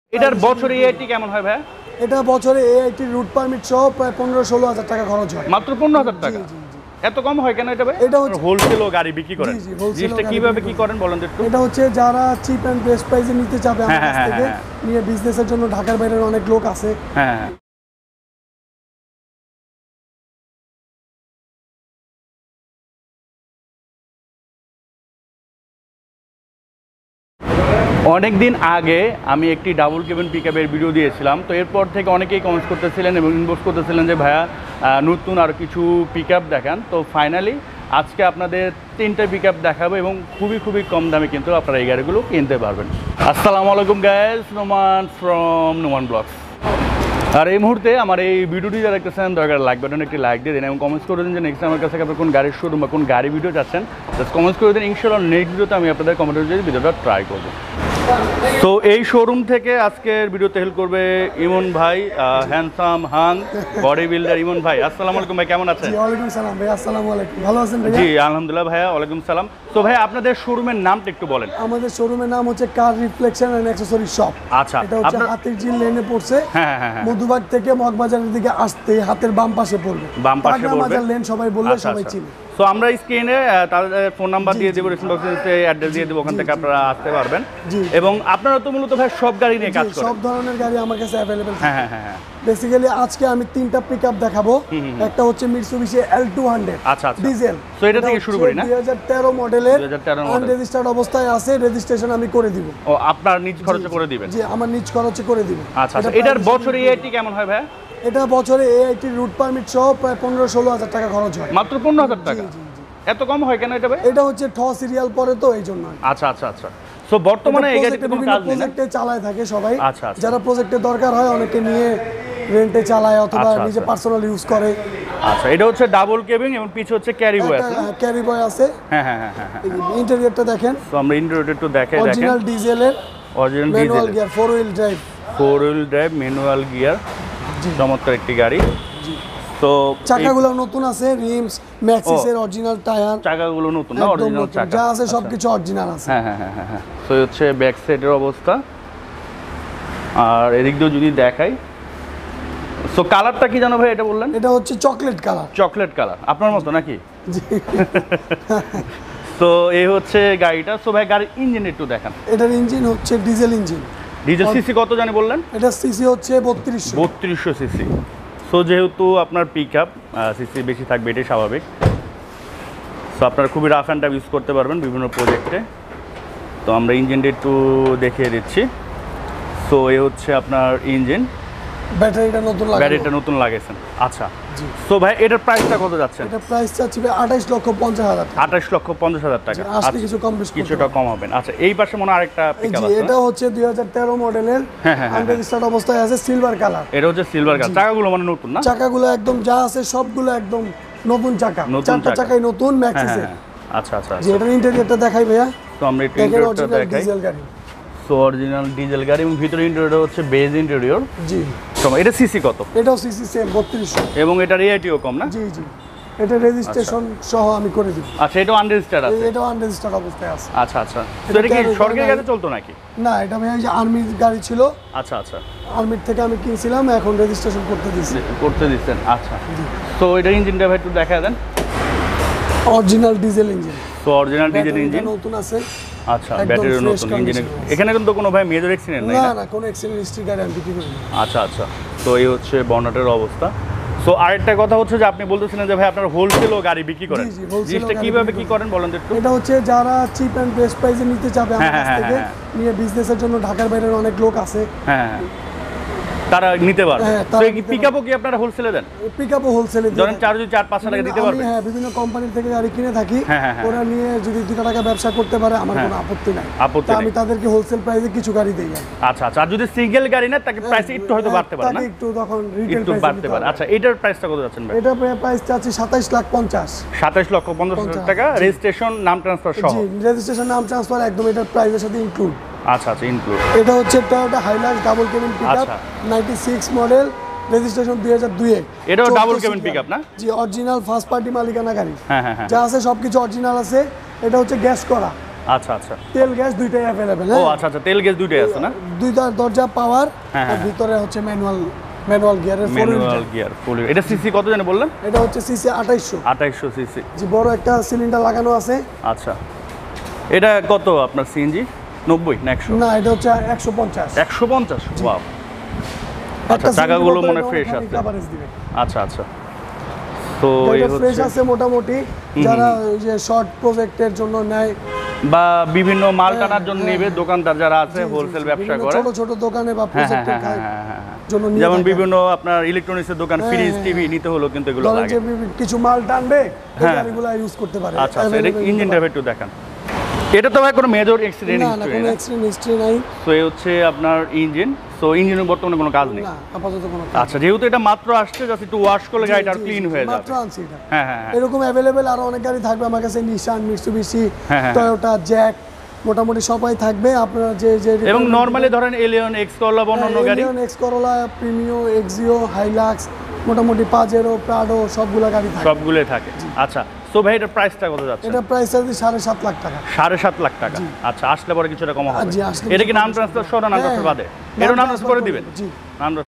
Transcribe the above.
এটার বছরে এআইটি কেমন হয় ভাই? এটা বছরে এআইটি রুট পারমিট সহ প্রায় 15-16 হাজার টাকা খরচ হয়। মাত্র 15,000 টাকা? এত কম হয় কেন এটা ভাই? এটা হচ্ছে হোলসেল গাড়ি বিক্রি করেন। জিনিসটা কিভাবে কি করেন বলেন তো একটু। এটা হচ্ছে যারা চিপ এন্ড বেস্ট প্রাইসে নিতে চাবে আমার কাছ থেকে নিয়ে বিজনেসের জন্য ঢাকার বাইরের অনেক লোক আছে। হ্যাঁ। অনেক দিন আগে আমি একটি ডাবল কেবিন পিকআপের ভিডিও দিয়েছিলাম, তো এরপর থেকে অনেকেই কমেন্ট করতেছিলেন এবং ইনবক্স করতেছিলেন যে ভাইয়া নতুন আর কিছু পিকআপ দেখান। তো ফাইনালি আজকে আপনাদের 3টে পিকআপ দেখাবো এবং খুবই কম দামে কিন্তু আপনারা এই গাড়িগুলো কিনতে পারবেন। আসসালামু আলাইকুম guys, Noman from Noman blogs. আর এই মুহূর্তে আমার এই ভিডিওটি যারা দেখতেছেন দরকার লাইক বাটনে একটি লাইক দিয়ে দিন এবং কমেন্টস করে দিন যে নেক্সট আমার কাছে আপনার কোন গাড়ির শোরুম বা কোন গাড়ি ভিডিও চাচ্ছেন, জাস্ট কমেন্টস করে দিন। ইনশাআল্লাহ নেক্সট ভিডিওতে আমি আপনাদের কমেন্টের জন্য ভিডিওটা ট্রাই করবো। তো এই শোরুম থেকে আজকের ভিডিওতে হেল্প করবে ইমন ভাই, হ্যান্ডসাম হাং বডি বিল্ডার ইমন ভাই। আসসালামু আলাইকুম ভাই, কেমন আছেন? জি ওয়ালাইকুম সালাম ভাই। আসসালামু আলাইকুম, ভালো আছেন ভাই? জি আলহামদুলিল্লাহ ভাইয়া, ওয়ালাইকুম সালাম। তো ভাই আপনাদের শোরুমের নামটা একটু বলেন। আমাদের শোরুমের নাম হচ্ছে car reflection and accessory shop. আচ্ছা, এটা হচ্ছে হাতিরঝিল লেনে পড়ছে। হ্যাঁ। মধুবাগ থেকে মগবাজারের দিকে আসতে হাতের বাম পাশে পড়বে। পাগলা মাজার লেন সবাই বললে সবাই চিনে। তো আমরা স্ক্রিনে তাদের ফোন নাম্বার দিয়ে দেবো, ডিসক্রিপশন বক্সে অ্যাড্রেস দিয়ে দেবো, ওখান থেকে আপনারা আসতে পারবেন। এবং আপনারা তো মূলত ভাই সব গাড়ি নিয়ে কাজ করেন? সব ধরনের গাড়ি আমার কাছে অ্যাভেলেবল। হ্যাঁ। বেসিক্যালি আজকে আমি 3টা পিকআপ দেখাবো। একটা হচ্ছে মিৎসুবিশি L200 আচ্ছা ডিজেল। তো এটা থেকে শুরু করি না? 2013 মডেলের আনরেজিস্টার্ড অবস্থায় আছে, রেজিস্ট্রেশন আমি করে দিব। ও আপনার নিজ খরচে করে দিবেন? জি আমার নিজ খরচে করে দিব। আচ্ছা, এটার বছরে এআইটি কেমন হয় ভাই? এটা বছরে এআইটি রুট পারমিট সহ প্রায় 15-16 হাজার টাকা খরচ হয়। মাত্র 15,000 টাকা? এত কম হয় কেন এটা ভাই? এটা হচ্ছে ঠ সিরিয়াল পরে তো এই জন্য। আচ্ছা। সো বর্তমানে এই গাড়িতে কোনো কাজ নেই? প্রজেক্টে চালায় থাকে সবাই। আচ্ছা। যারা প্রজেক্টে দরকার হয় অনেকে নিয়ে রেন্টে চালায় অথবা নিজে পার্সোনাল ইউজ করে। আচ্ছা, এটা হচ্ছে ডাবল কেবিন এবং পিছে হচ্ছে ক্যারিবয় আছে। ক্যারিবয় আছে। হ্যাঁ। ইন্টেরিয়রটা দেখেন। তো আমরা ইন্টেরিয়রটা একটু দেখাই। দেখেন অরিজিনাল ডিজেলের, original manual gear, 4 wheel drive manual gear. চমৎকার একটি গাড়ি। তো চাকাগুলো নতুন আছে, রিমস ম্যাক্সিসের অরিজিনাল টায়ার। চাকাগুলো নতুন না? অরিজিনাল চাকা যা আছে সবকিছু অরিজিনাল আছে। হ্যাঁ। তো হচ্ছে ব্যাক সাইডের অবস্থা। আর এদিক দিয়ে যদি দেখাই, সো কালারটা কি জানো ভাই এটা বললেন? এটা হচ্ছে চকলেট কালার। আপনার মতো নাকি? জি। তো এই হচ্ছে গাড়িটা। সো ভাই গাড়ির ইঞ্জিন একটু দেখান। এটার ইঞ্জিন হচ্ছে ডিজেল ইঞ্জিন। ডিজেল সিসি কত জানি বললেন? এটা সিসি হচ্ছে 3200 সিসি। সো যেহেতু আপনার পিকআপ সিসি বেশি থাকবে, এটাই স্বাভাবিক। সো আপনারা খুবই রাফ অ্যান্ড টাফ ইউজ করতে পারবেন বিভিন্ন প্রজেক্টে। তো আমরা ইঞ্জিনটা একটু দেখিয়ে দিচ্ছি। সো এই হচ্ছে আপনার ইঞ্জিন। ব্যাটারিটা নতুন লাগাইছেন। আচ্ছা। সো ভাই এটার প্রাইসটা কত যাচ্ছে? এটা প্রাইস চাচ্ছি 28,50,000 টাকা। 28,50,000 টাকা। আজকে কিছুটা কম হবে। আচ্ছা, এই পাশে মনে আরেকটা পিকআপ আছে। এটা হচ্ছে 2013 মডেলের আনরেজিস্টার্ড অবস্থায় আছে, সিলভার কালার। এটা হচ্ছে সিলভার কালার। চাকাগুলো মানে নতুন না? চাকাগুলো একদম যা আছে সবগুলো একদম নতুন চাকা। চারটা চাকাই নতুন ম্যাক্সিসে। আচ্ছা। যে এটা ইন্টেরিয়রটা দেখাই ভাইয়া। তো আমরা একটু ইন্টেরিয়রটা দেখাই। ডিজেল গাড়ি। সো অরিজিনাল ডিজেল গাড়ি এবং ভিতরে ইন্টেরিয়রটা হচ্ছে বেজ ইন্টেরিয়র। জি। এটা সিসি কত? এটাও সিসি সেম 3200 এবং এটার এআইটিও কম না? জি। এটা রেজিস্ট্রেশন সহ আমি করে দিব। আচ্ছা, এটাও আনরেজিস্টার্ড আছে? এটাও আনরেজিস্টার্ড অবস্থায় আছে। আচ্ছা। তো এটা কি সরকারি গাড়ি চলতো নাকি? না, এটা ভাই যে আর্মির গাড়ি ছিল। আচ্ছা। আর্মির থেকে আমি কিনছিলাম, এখন রেজিস্ট্রেশন করতে দিয়েছেন। আচ্ছা। তো এটা ইঞ্জিনটা ভাই একটু দেখা দেন। Original diesel engine. তো অরিজিনাল ডিজেল ইঞ্জিন নতুন আছে। আচ্ছা, ব্যাটারিও নতুন ইঞ্জিন। এখানে কিন্তু কোনো ভাই মেজর অ্যাক্সিডেন্ট নাই? না, কোনো অ্যাক্সিডেন্ট হিস্ট্রি গাড়ি আমি বিক্রি করি না। আচ্ছা। তো এই হচ্ছে বনেটের অবস্থা। সো আরেকটা কথা হচ্ছে যে আপনি বলতেছিলেন যে ভাই আপনারা হোলসেলও গাড়ি বিক্রি করেন। জিনিসটা কিভাবে কি করেন বলেন তো একটু। এটা হচ্ছে যারা চিপ এন্ড বেস্ট প্রাইসে নিতে চাবে আমার কাছ থেকে নিয়ে বিজনেসের জন্য ঢাকার বাইরের অনেক লোক আছে। হ্যাঁ, তারা নিতে পারবে। তো এই পিকআপও কি আপনারা হোলসেলে দেন? পিকআপও হোলসেলে দেন। ধরেন 4,500 টাকা দিতে পারবে? হ্যাঁ, বিভিন্ন কোম্পানি থেকে গাড়ি কিনে থাকি। ওরা নিয়ে যদি 2 টাকা ব্যবসা করতে পারে আমার কোনো আপত্তি নাই। আমি তাদেরকে হোলসেল প্রাইসে কিছু গাড়ি দেই। আচ্ছা। আর যদি সিঙ্গেল গাড়ি না তাকে প্রাইস একটু হয়তো বাড়তে পারে না? একটু তখন রিটেল প্রাইস বাড়তে পারে। আচ্ছা, এটার প্রাইসটা কত যাচ্ছেন ভাই? এটা প্রাইস চাচ্ছি 27,50,000। 27,50,000 টাকা রেজিস্ট্রেশন নাম ট্রান্সফার সহ? জি, রেজিস্ট্রেশন নাম ট্রান্সফার একদম এটার প্রাইসের সাথে ইনক্লুড। আচ্ছা, ইনক্লুড। এটা হচ্ছে Toyota Hilux double cabin pickup 96 model, registration 2002 এ। এটাও ডাবল কেবিন পিকআপ না? জি, অরিজিনাল ফার্স্ট পার্টি মালিকানা গাড়ি। হ্যাঁ। যা আছে সবকিছু অরিজিনাল আছে। এটা হচ্ছে গ্যাস করা। আচ্ছা আচ্ছা, তেল গ্যাস দুইটাই অ্যাভেলেবেল। ও আচ্ছা আচ্ছা, তেল গ্যাস দুইটাই আছে না? দুইটা দরজা পাওয়ার, হ্যাঁ, আর ভিতরে হচ্ছে ম্যানুয়াল গিয়ারের ম্যানুয়াল গিয়ার ফুল। এটা সিসি কত জানি বললেন? এটা হচ্ছে সিসি 2800 সিসি। জি, বড় একটা সিলিন্ডার লাগানো আছে। আচ্ছা, এটা কত আপনার সিএনজি? 90 না 100? না, এটা হচ্ছে 150। 150, ওয়াও। আচ্ছা, চাকাগুলো মনে ফ্রেশ আছে। আচ্ছা আচ্ছা, তো এই ফ্রেশ হচ্ছে আছে মোটামুটি। যারা ওই যে শর্ট প্রজেক্টের জন্য নেয় বা বিভিন্ন মাল টানার জন্য নেবে, দোকানদার যারা আছে হোলসেল ব্যবসা করে, ছোট ছোট দোকানে বা প্রজেক্টের জন্য নিয়ে যেমন থাকে। বিভিন্ন আপনার ইলেকট্রনিক্সের দোকান, ফ্রিজ, টিভি নিতে হলো কিন্তু এগুলো ধরেন লাগে। যে কিছু মাল টানবে, এই গাড়িগুলো ইউজ করতে পারে। আচ্ছা আচ্ছা, এটা ইঞ্জিনটা একটু দেখান। এটা তো ভাই কোনো মেজর অ্যাক্সিডেন্ট না, কোনো অ্যাক্সিডেন্ট হিস্ট্রি নাই। তো এই হচ্ছে আপনার ইঞ্জিন। সো ইঞ্জিনের বর্তমানে কোনো কাজ নেই না, আপাতত কোনো। আচ্ছা, যেহেতু এটা মাত্র আসছে, জাস্ট একটু ওয়াশ করলে গাড়িটা আর ক্লিন হয়ে যাবে। মাত্র আনছি এটা। হ্যাঁ হ্যাঁ, এরকম অ্যাভেলেবেল আরো অনেক গাড়ি থাকবে আমার কাছে, নিশান, মিৎসুবিশি, হ্যাঁ। টয়োটা, জ্যাক, মোটামুটি সবাই থাকবে। আপনারা যে এবং নরমালি ধরেন এলিয়ন, এক্স করলা বা অন্যান্য গাড়ি, Allion, X Corolla, Premio, Axio, Hilux, মোটামুটি পাজেরো, প্রাডো সবগুলা গাড়ি থাকে, সবগুলোই থাকে। আচ্ছা, সো ভাই এটার প্রাইসটা কত যাচ্ছে? এটা প্রাইস আছে 7.5 লাখ টাকা। 7.5 লাখ টাকা। আচ্ছা, আসলে পরে কিছুটা কম হবে। জি, আসলে এটা কি নাম ট্রান্সফার সহ না নাম ট্রান্সফার বাদে? এরও নাম ট্রান্সফার করে দিবেন? জি, নাম